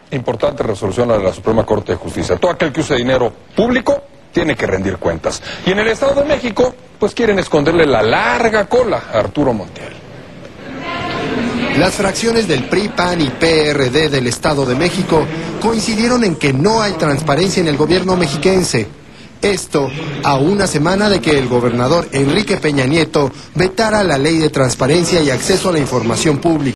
importante resolución la de la Suprema Corte de Justicia. Todo aquel que use dinero público tiene que rendir cuentas. Y en el Estado de México, pues quieren esconderle la larga cola a Arturo Montiel. Las fracciones del PRI, PAN y PRD del Estado de México coincidieron en que no hay transparencia en el gobierno mexiquense. Esto a una semana de que el gobernador Enrique Peña Nieto vetara la ley de transparencia y acceso a la información pública.